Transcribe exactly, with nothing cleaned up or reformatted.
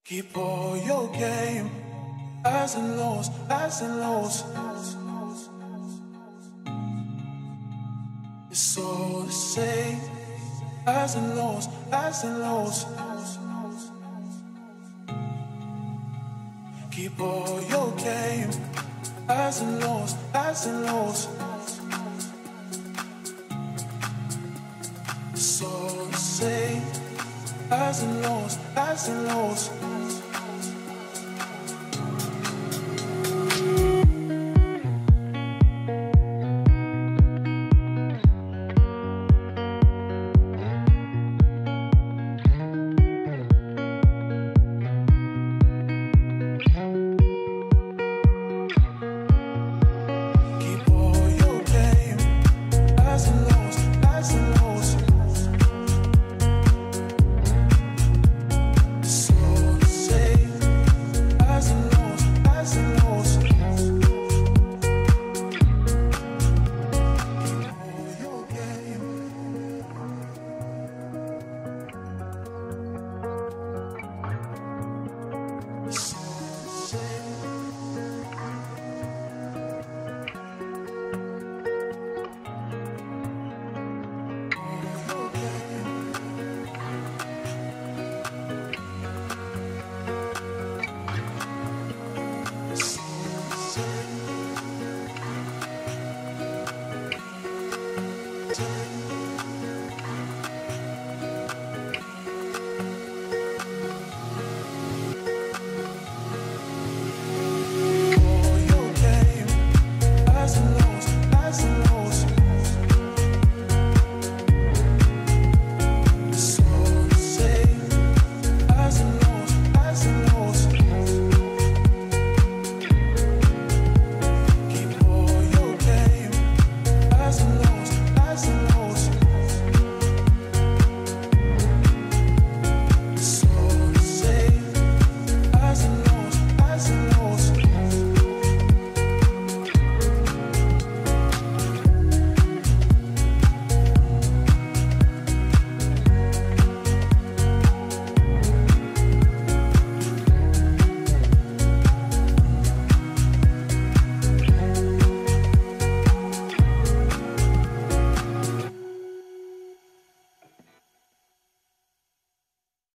Keep all your game, highs and lows, highs and lows. It's all the same, highs and lows, highs and lows. Keep all your game, highs and lows, highs and lows. It's all the same, highs and lows, highs and lows.